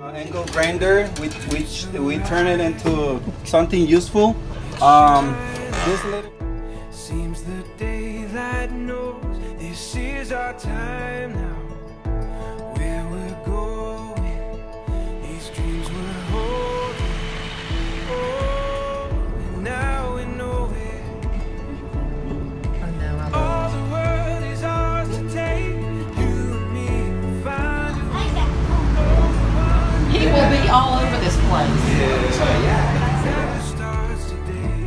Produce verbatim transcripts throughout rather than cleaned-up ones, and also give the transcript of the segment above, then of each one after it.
Uh, angle grinder, which, which we turn it into something useful. Um, this little seems the daylight knows this is our time now. Where we're going, these dreams we're holding. Oh, and now we know it. All the world is ours to take. You and me will find a way. He will be all over this place. Yeah, so yeah. Never starts today.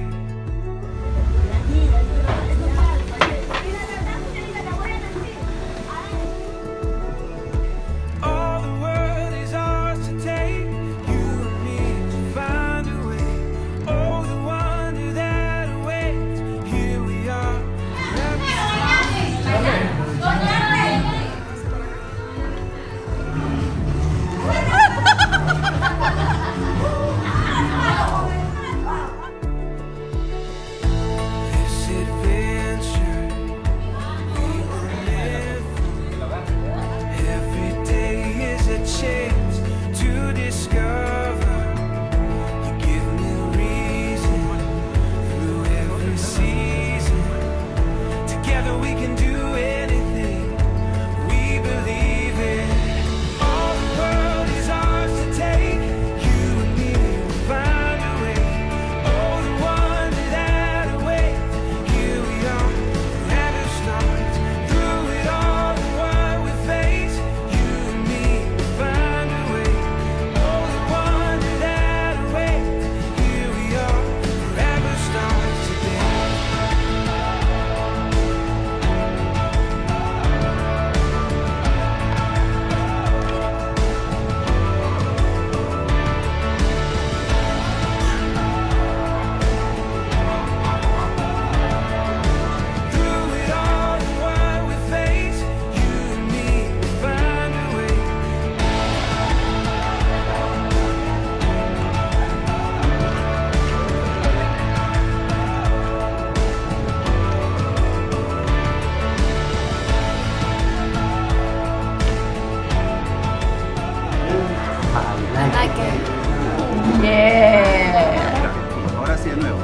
All the world is ours to take. You and me will find a way. Oh, the wonder that awaits. Here we are. This adventure we were meant for. Every day is a chance to discover. You give me reason through every season. Together we can do anything we believe in. All the world is ours to take. You and me will find a way. Oh, the wonder that awaits. Here we are, forever starts. Through it all, the world we face. You and me will find a way. Oh, the wonder that awaits. Here we are, forever starts today. Through it all, the world we face. You and me will find a way. Like it. Yeah. ahora sí de nuevo.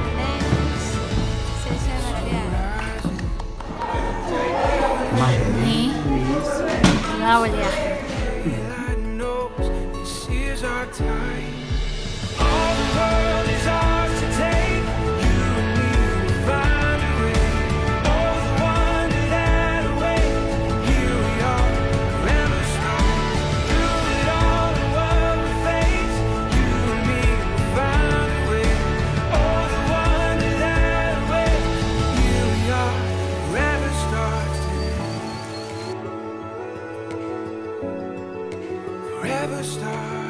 Nueva volea. Daylight knows this is our time. All the world is ours to take. You and me will find a way. Oh, the wonder that awaits. Here we are, forever strong. Through it all, the world we face. You and me will find a way. Oh, the wonder that awaits. Here we are, forever starts today. Forever starts.